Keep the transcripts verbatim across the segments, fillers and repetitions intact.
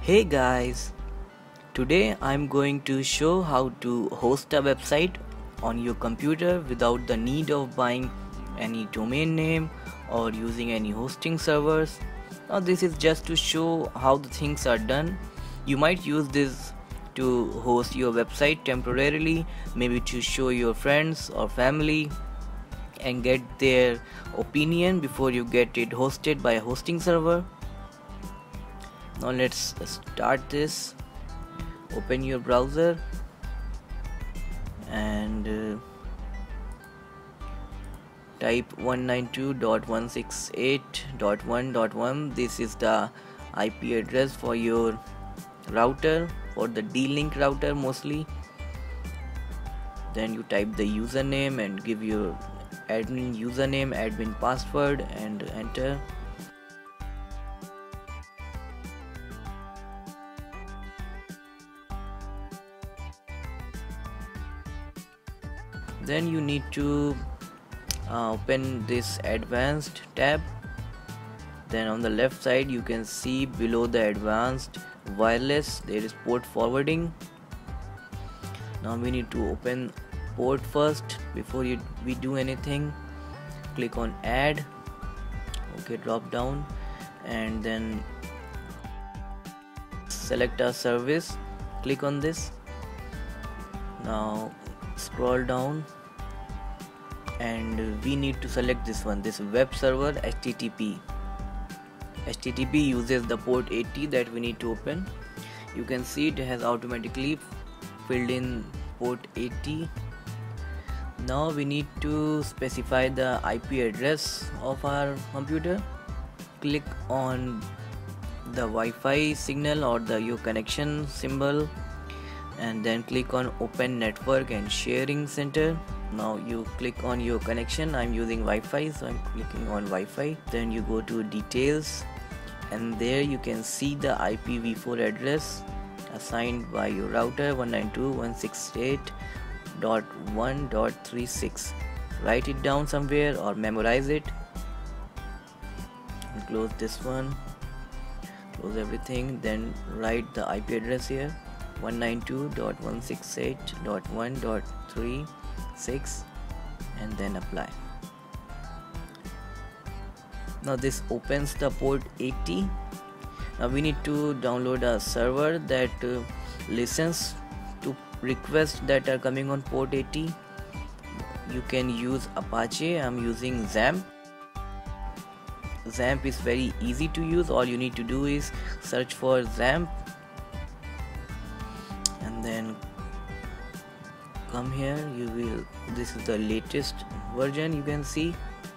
Hey guys, today I'm going to show how to host a website on your computer without the need of buying any domain name or using any hosting servers. Now this is just to show how the things are done. You might use this to host your website temporarily, maybe to show your friends or family and get their opinion before you get it hosted by a hosting server. Now let's start this. Open your browser and uh, type one ninety-two dot one sixty-eight dot one dot one. This is the I P address for your router, for the D-Link router mostly. Then you type the username and give your admin username, admin password, and enter. Then you need to uh, open this advanced tab. Then on the left side you can see below the advanced wireless there is port forwarding. Now we need to open port first before you, we do anything. Click on add, okay, drop down, and then select a service. Click on this. Now scroll down and we need to select this one, this web server H T T P. H T T P uses the port eighty that we need to open. You can see it has automatically filled in port eighty. Now we need to specify the I P address of our computer. Click on the Wi-Fi signal or the your connection symbol, and then click on open network and sharing center. Now you click on your connection. I'm using Wi-Fi, so I'm clicking on Wi-Fi. Then you go to details, and there you can see the I P v four address assigned by your router one ninety-two dot one sixty-eight dot one dot thirty-six. Write it down somewhere or memorize it. And close this one, close everything, then write the I P address here, one ninety-two dot one sixty-eight dot one dot thirty-six, and then apply. Now this opens the port eighty. Now we need to download a server that uh, listens to requests that are coming on port eighty. You can use Apache. I'm using Xampp. Xampp is very easy to use. All you need to do is search for Xampp and then come here. You will, this is the latest version, you can see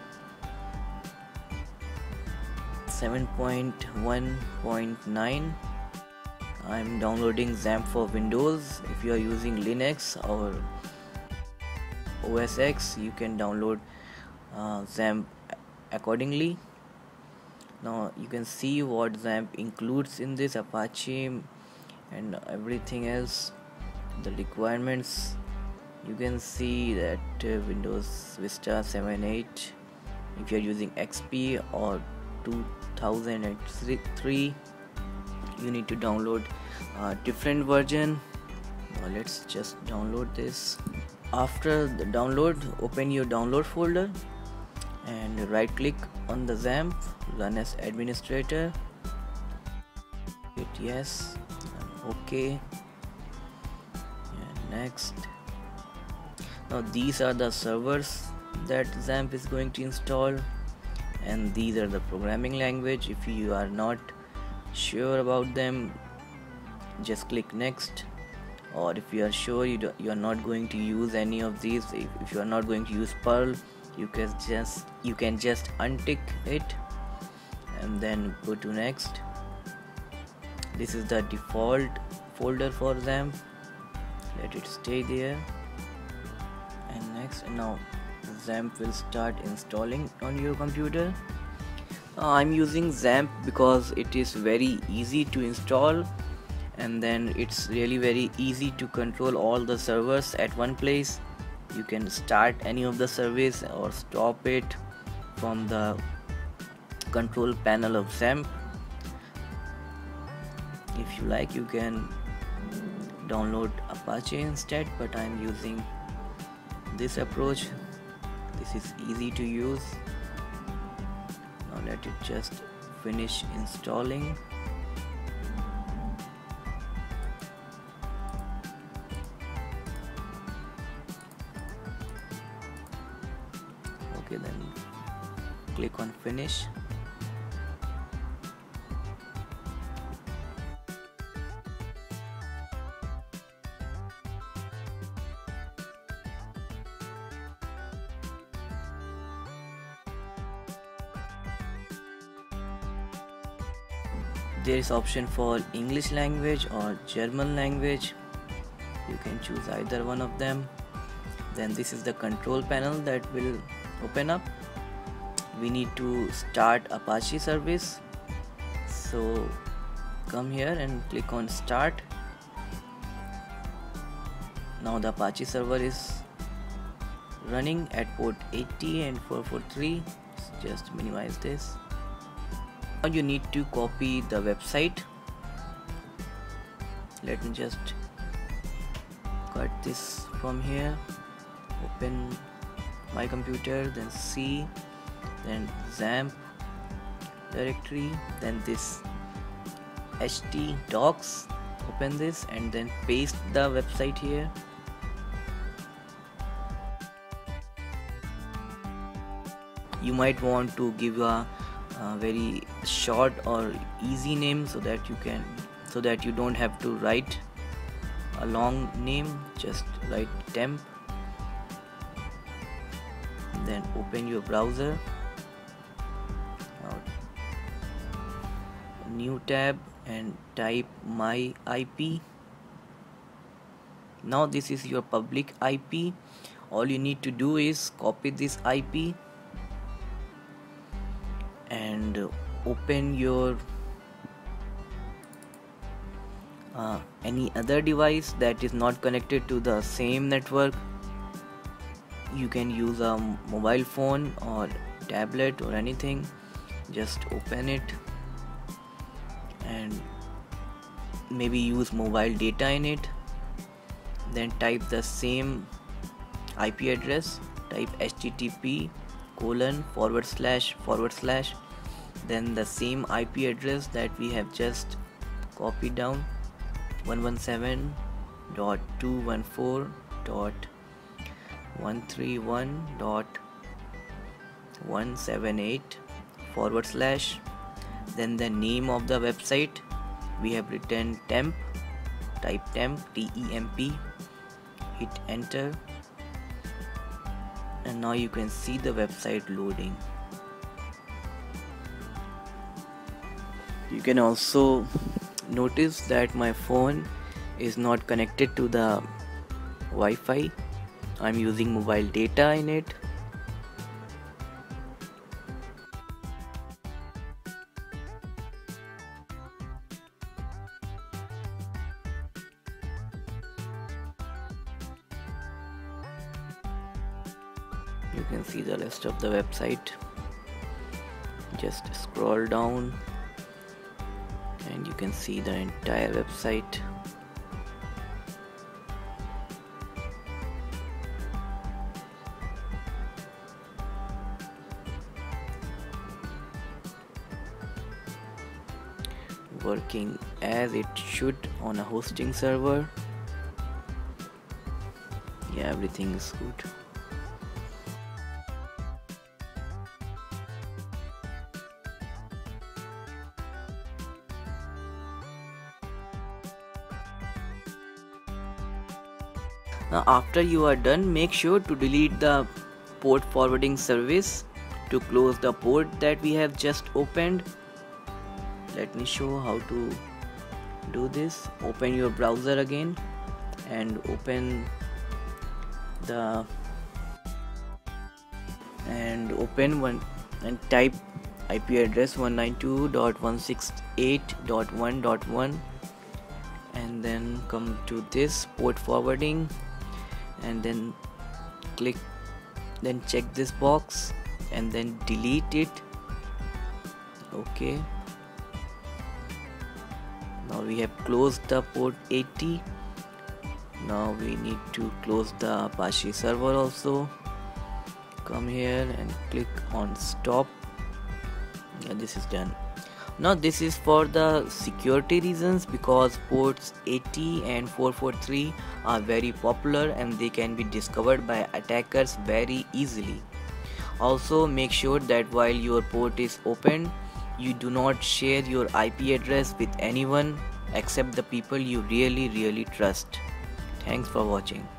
seven point one point nine. I'm downloading Xampp for Windows. If you are using Linux or O S X, you can download uh, Xampp accordingly. Now you can see what Xampp includes in this, Apache and everything else, the requirements. You can see that uh, Windows Vista seven point eight, if you are using X P or two thousand three, you need to download a different version. Now let's just download this. After the download, open your download folder and right click on the Xampp, run as administrator, hit yes, and okay, and next. Now these are the servers that Xampp is going to install, and these are the programming language. If you are not sure about them, just click next. Or if you are sure you, do, you are not going to use any of these, if, if you are not going to use Perl, you can just you can just untick it and then go to next. This is the default folder for Xampp. Let it stay there. And next, and now Xampp will start installing on your computer. uh, I'm using Xampp because it is very easy to install, and then it's really very easy to control all the servers at one place. You can start any of the service or stop it from the control panel of Xampp. If you like, you can download Apache instead, but I'm using this approach. This is easy to use. Now let it just finish installing. Okay, then click on finish. There is option for English language or German language. You can choose either one of them. Then this is the control panel that will open up. We need to start Apache service. So come here and click on start. Now the Apache server is running at port eighty and four forty-three. Just minimize this. Now you need to copy the website. Let me just cut this from here. Open my computer, then C, then Xampp directory, then this htdocs. Open this and then paste the website here. You might want to give a Uh, very short or easy name so that you can so that you don't have to write a long name. Just write temp, then open your browser, now, new tab, and type my I P. Now this is your public I P. All you need to do is copy this I P and open your uh, any other device that is not connected to the same network. You can use a mobile phone or tablet or anything. Just open it and maybe use mobile data in it. Then type the same I P address. Type http colon forward slash forward slash, then the same I P address that we have just copied down, one seventeen dot two one four dot one thirty-one dot one seventy-eight forward slash, then the name of the website. We have written temp. Type temp, T E M P, hit enter, and now you can see the website loading. You can also notice that my phone is not connected to the Wi-Fi. I'm using mobile data in it. You can see the rest of the website. Just scroll down and you can see the entire website. Working as it should on a hosting server. Yeah, everything is good. Now after you are done, make sure to delete the port forwarding service to close the port that we have just opened. Let me show how to do this. Open your browser again and open the and open one and type I P address one ninety-two dot one sixty-eight dot one dot one and then come to this port forwarding and then click, then check this box and then delete it. Okay, Now we have closed the port eighty. Now we need to close the Apache server also. Come here and click on stop. Yeah, this is done. Now this is for the security reasons, because ports eighty and four forty-three are very popular and they can be discovered by attackers very easily. Also make sure that while your port is open, you do not share your I P address with anyone except the people you really really trust. Thanks for watching.